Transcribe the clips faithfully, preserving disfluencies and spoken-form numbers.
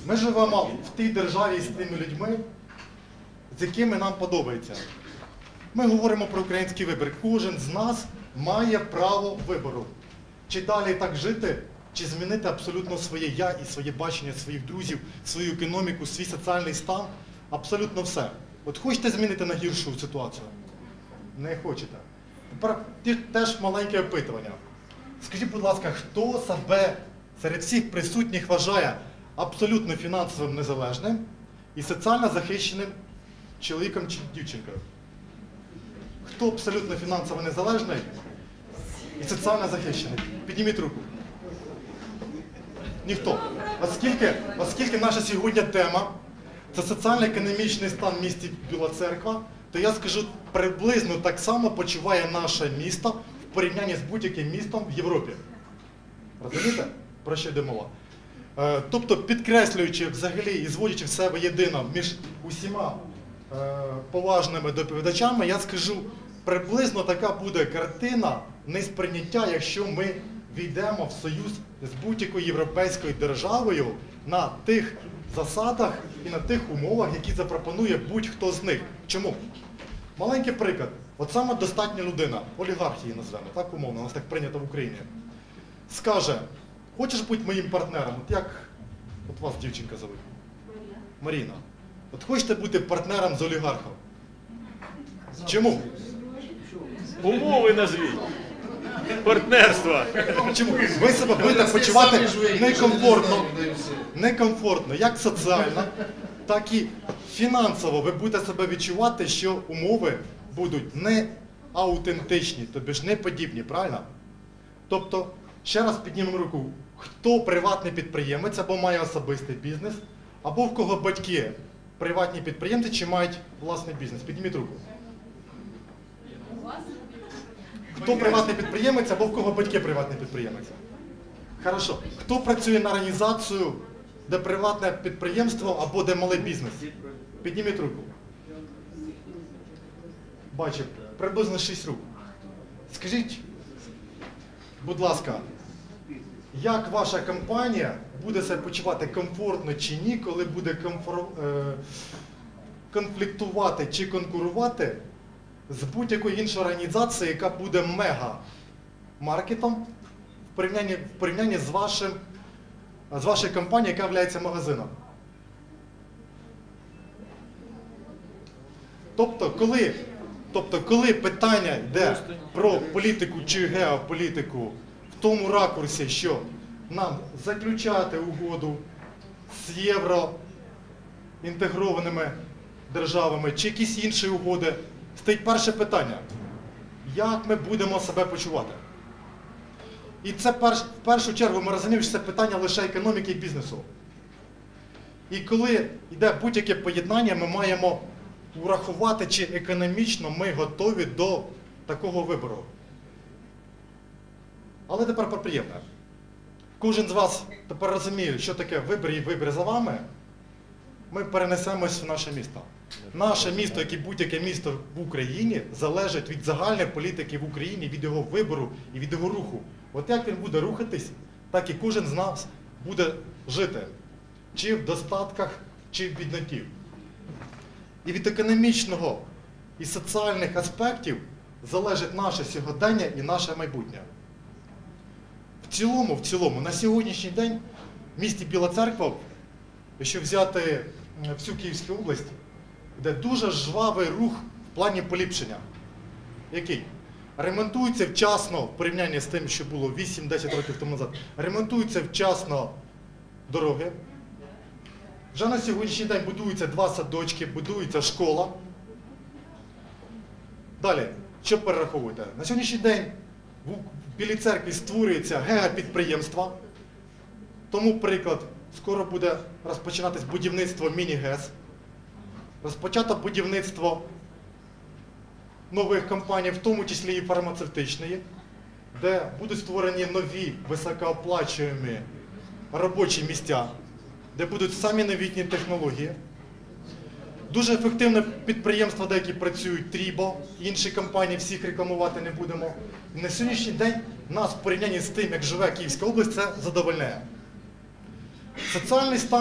Ми живемо в тій державі з тими людьми, з якими нам подобається. Ми говоримо про український вибір. Кожен з нас має право вибору. Чи далі так жити, чи змінити абсолютно своє я і своє бачення своїх друзів, свою економіку, свій соціальний стан, абсолютно все. От хочете змінити на гіршу ситуацію? Не хочете. Тепер теж маленьке опитування. Скажіть, будь ласка, хто себе серед всіх присутніх вважає абсолютно фінансово незалежним і соціально захищеним чоловіком чи дівчинкою? Хто абсолютно фінансово незалежний і соціально захищений? Підніміть руку. Ніхто. Оскільки, оскільки наша сьогодні тема – це соціально-економічний стан в місті Біла Церква, то я скажу, приблизно так само почуває наше місто в порівнянні з будь-яким містом в Європі. Розумієте, про що йде мова? Е, тобто, підкреслюючи взагалі і зводячи в себе єдино між усіма е, поважними доповідачами, я скажу, приблизно така буде картина несприйняття, якщо ми війдемо в союз з будь-якою європейською державою на тих засадах і на тих умовах, які запропонує будь-хто з них. Чому? Маленький приклад. От саме достатня людина, олігарх її назвемо, так умовно, у нас так прийнято в Україні, скаже: хочеш бути моїм партнером? От як от вас дівчинка зовуть? Маріна. Маріна. От хочете бути партнером з олігархом? Чому? Умови назвіть. Партнерства. Чому? Ви себе будете почувати некомфортно, некомфортно, як соціально, так і фінансово. Ви будете себе відчувати, що умови будуть не аутентичні, тобі ж не подібні, правильно? Тобто, ще раз піднімемо руку, хто приватний підприємець або має особистий бізнес, або в кого батьки приватні підприємці чи мають власний бізнес. Підніміть руку. Хто приватний підприємець або в кого батьки приватний підприємець? Хорошо. Хто працює на організацію, де приватне підприємство або де малий бізнес? Підніміть руку. Бачу, приблизно шість рук. Скажіть, будь ласка, як ваша компанія буде себе почувати комфортно чи ні, коли буде комфор... конфліктувати чи конкурувати з будь-якою іншою організацією, яка буде мега-маркетом в порівнянні, в порівнянні з, вашим, з вашою компанією, яка є магазином? Тобто коли, тобто, коли питання йде про політику чи геополітику в тому ракурсі, що нам заключати угоду з євроінтегрованими державами чи якісь інші угоди, стоїть перше питання: як ми будемо себе почувати? І це перш, в першу чергу ми розуміємо, що це питання лише економіки і бізнесу. І коли йде будь-яке поєднання, ми маємо урахувати, чи економічно ми готові до такого вибору. Але тепер про приємне. Кожен з вас тепер розуміє, що таке вибір і вибір за вами. Ми перенесемось в наше місто. Наше місто, як і будь-яке місто в Україні, залежить від загальної політики в Україні, від його вибору і від його руху. От як він буде рухатись, так і кожен з нас буде жити. Чи в достатках, чи в бідноті. І від економічного і соціальних аспектів залежить наше сьогодення і наше майбутнє. В цілому, в цілому, на сьогоднішній день в місті Біла Церква, якщо взяти всю Київську область, де дуже жвавий рух в плані поліпшення. Який? Ремонтуються вчасно, в порівнянні з тим, що було вісім-десять років тому назад, ремонтуються вчасно дороги. Вже на сьогоднішній день будуються два садочки, будується школа. Далі, що перераховуєте? На сьогоднішній день в Білій Церкві створюється геопідприємство. Тому, приклад, скоро буде розпочинатись будівництво міні-ГЕС. Розпочато будівництво нових компаній, в тому числі і фармацевтичної, де будуть створені нові високооплачуємі робочі місця, де будуть самі новітні технології. Дуже ефективне підприємства, деякі працюють, Трібо, інші компанії, всіх рекламувати не будемо. І на сьогоднішній день нас в порівнянні з тим, як живе Київська область, це задовольняє. Соціальний стан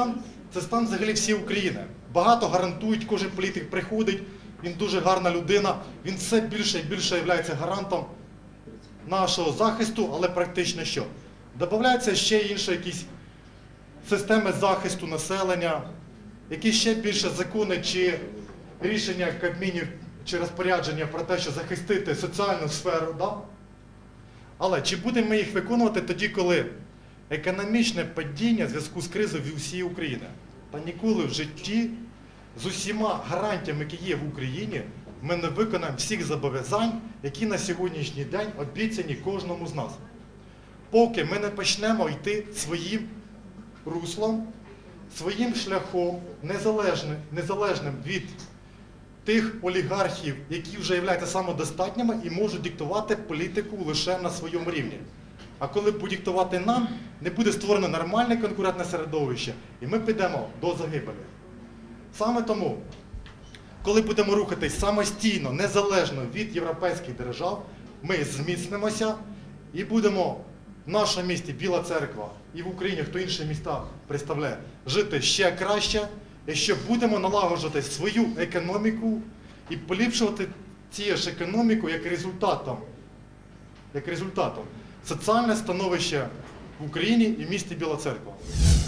це стан взагалі всієї України. Багато гарантують, кожен політик приходить, він дуже гарна людина, він все більше і більше є гарантом нашого захисту, але практично що? Добавляються ще інші якісь системи захисту населення, які ще більше закони чи рішення Кабмінів чи розпорядження про те, що захистити соціальну сферу. Да? Але чи будемо ми їх виконувати тоді, коли економічне падіння в зв'язку з кризою в усій Україні? Та ніколи в житті з усіма гарантіями, які є в Україні, ми не виконаємо всіх зобов'язань, які на сьогоднішній день обіцяні кожному з нас. Поки ми не почнемо йти своїм руслом, своїм шляхом, незалежним, незалежним від тих олігархів, які вже являються самодостатніми і можуть диктувати політику лише на своєму рівні. А коли будуть диктувати нам, не буде створено нормальне конкурентне середовище, і ми підемо до загибелі. Саме тому, коли будемо рухатись самостійно, незалежно від європейських держав, ми зміцнимося і будемо в нашому місті Біла Церква і в Україні, хто інші міста представляє, жити ще краще, якщо будемо налагоджувати свою економіку і поліпшувати цією ж економіку як результатом, як результатом соціальне становище в Україні і в місті Біла Церква.